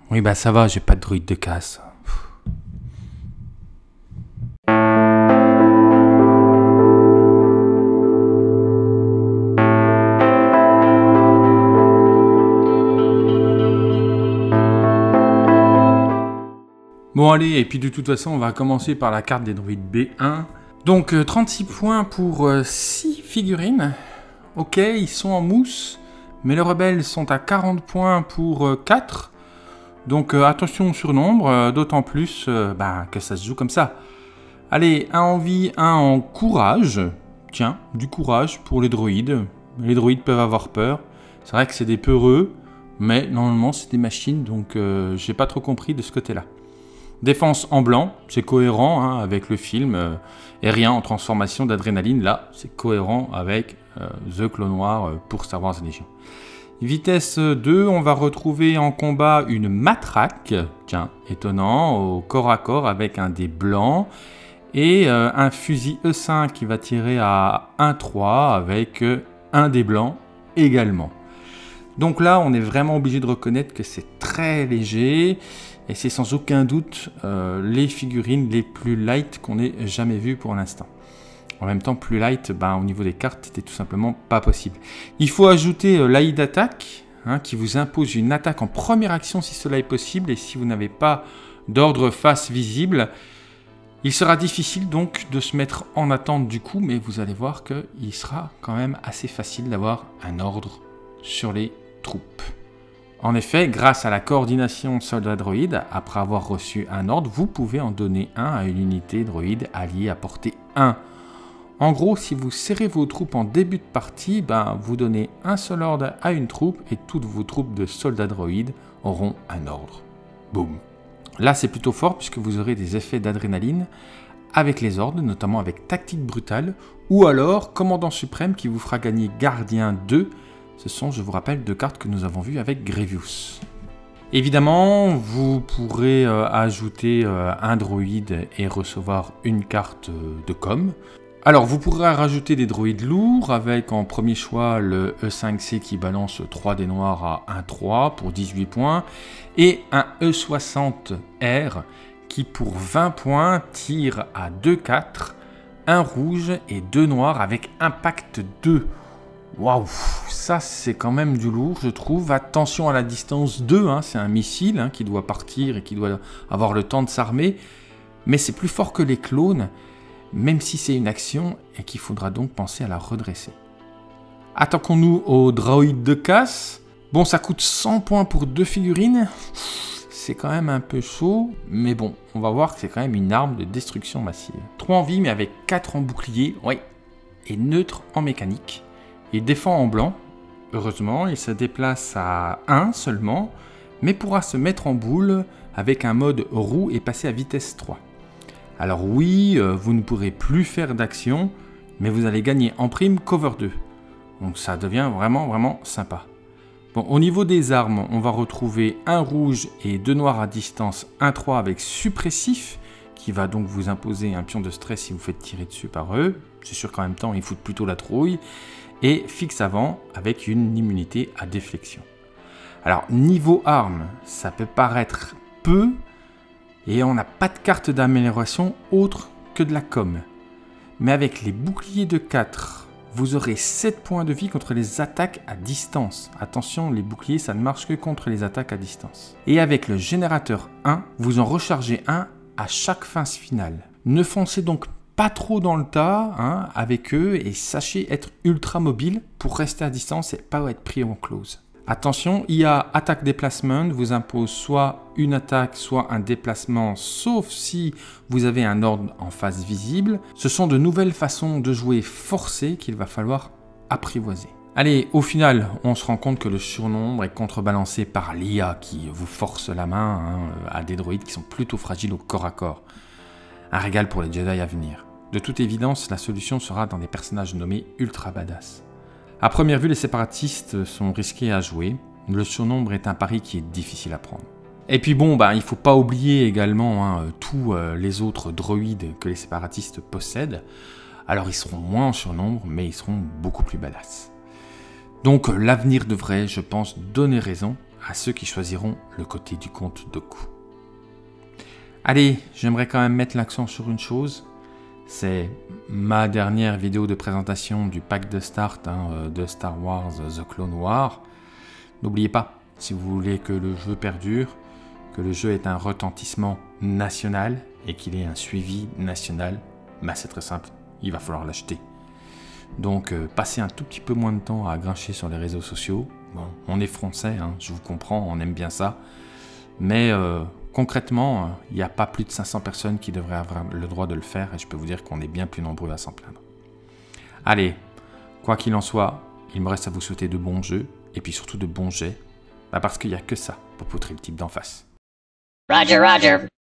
Oui, bah ça va, j'ai pas de druide de casse. Bon allez, et puis de toute façon, on va commencer par la carte des druides B1. Donc 36 points pour 6 figurines. Ok, ils sont en mousse, mais les rebelles sont à 40 points pour 4. Donc attention au surnombre, d'autant plus que ça se joue comme ça. Allez, un en vie, un en courage. Tiens, du courage pour les droïdes. Les droïdes peuvent avoir peur. C'est vrai que c'est des peureux, mais normalement c'est des machines, donc j'ai pas trop compris de ce côté-là. Défense en blanc, c'est cohérent hein, avec le film. Et rien en transformation d'adrénaline, là, c'est cohérent avec The Clone Noir pour Star Wars Légion. Vitesse 2, on va retrouver en combat une matraque, tiens, étonnant, au corps à corps avec un dé blanc. Et un fusil E5 qui va tirer à 1-3 avec un dé blanc également. Donc là, on est vraiment obligé de reconnaître que c'est très léger. Et c'est sans aucun doute les figurines les plus light qu'on ait jamais vues pour l'instant. En même temps, plus light, au niveau des cartes, c'était tout simplement pas possible. Il faut ajouter l'AI d'attaque, qui vous impose une attaque en première action si cela est possible. Et si vous n'avez pas d'ordre face visible, il sera difficile donc de se mettre en attente du coup. Mais vous allez voir qu'il sera quand même assez facile d'avoir un ordre sur les troupes. En effet, grâce à la coordination soldat-droïde, après avoir reçu un ordre, vous pouvez en donner un à une unité droïde alliée à portée 1. En gros, si vous serrez vos troupes en début de partie, vous donnez un seul ordre à une troupe et toutes vos troupes de soldats droïdes auront un ordre. Boum. Là, c'est plutôt fort puisque vous aurez des effets d'adrénaline avec les ordres, notamment avec tactique brutale, ou alors commandant suprême qui vous fera gagner gardien 2. Ce sont, je vous rappelle, 2 cartes que nous avons vues avec Grievous. Évidemment, vous pourrez ajouter un droïde et recevoir une carte de com. Alors, vous pourrez rajouter des droïdes lourds avec en premier choix le E5C qui balance 3 dés noirs à 1-3 pour 18 points et un E60R qui pour 20 points tire à 2-4, un rouge et 2 noirs avec impact 2. Waouh, ça c'est quand même du lourd je trouve. Attention à la distance 2, c'est un missile qui doit partir et qui doit avoir le temps de s'armer. Mais c'est plus fort que les clones, même si c'est une action et qu'il faudra donc penser à la redresser. Attaquons-nous au droïde de casse. Bon, ça coûte 100 points pour 2 figurines. C'est quand même un peu chaud, mais bon, on va voir que c'est quand même une arme de destruction massive. 3 en vie mais avec 4 en bouclier, ouais, et neutre en mécanique. Il défend en blanc, heureusement, il se déplace à 1 seulement, mais pourra se mettre en boule avec un mode roue et passer à vitesse 3. Alors oui, vous ne pourrez plus faire d'action, mais vous allez gagner en prime cover 2. Donc ça devient vraiment sympa. Bon, au niveau des armes, on va retrouver un rouge et 2 noirs à distance, 1-3 avec suppressif, qui va donc vous imposer un pion de stress si vous faites tirer dessus par eux. C'est sûr qu'en même temps, ils foutent plutôt la trouille. Et fixe avant avec une immunité à déflexion. Alors niveau armes, ça peut paraître peu et on n'a pas de carte d'amélioration autre que de la com. Mais avec les boucliers de 4, vous aurez 7 points de vie contre les attaques à distance. Attention, les boucliers ça ne marche que contre les attaques à distance. Et avec le générateur 1, vous en rechargez un à chaque phase finale. Ne foncez donc pas trop dans le tas avec eux et sachez être ultra mobile pour rester à distance et pas être pris en close. Attention, IA attaque déplacement vous impose soit une attaque, soit un déplacement, sauf si vous avez un ordre en face visible. Ce sont de nouvelles façons de jouer forcées qu'il va falloir apprivoiser. Allez, au final, on se rend compte que le surnombre est contrebalancé par l'IA qui vous force la main à des droïdes qui sont plutôt fragiles au corps à corps. Un régal pour les Jedi à venir. De toute évidence, la solution sera dans des personnages nommés ultra badass. A première vue, les séparatistes sont risqués à jouer. Le surnombre est un pari qui est difficile à prendre. Et puis bon, il ne faut pas oublier également tous les autres droïdes que les séparatistes possèdent. Alors ils seront moins en surnombre, mais ils seront beaucoup plus badass. Donc l'avenir devrait, je pense, donner raison à ceux qui choisiront le côté du compte Doku. Allez, j'aimerais quand même mettre l'accent sur une chose. C'est ma dernière vidéo de présentation du pack de start de Star Wars The Clone Wars. N'oubliez pas, si vous voulez que le jeu perdure, que le jeu ait un retentissement national et qu'il ait un suivi national, bah c'est très simple, il va falloir l'acheter. Donc passez un tout petit peu moins de temps à grincher sur les réseaux sociaux. Bon, on est français, hein, je vous comprends, on aime bien ça. Mais concrètement, il n'y a pas plus de 500 personnes qui devraient avoir le droit de le faire et je peux vous dire qu'on est bien plus nombreux à s'en plaindre. Allez, quoi qu'il en soit, il me reste à vous souhaiter de bons jeux et puis surtout de bons jets, parce qu'il n'y a que ça pour poutrer le type d'en face. Roger, Roger.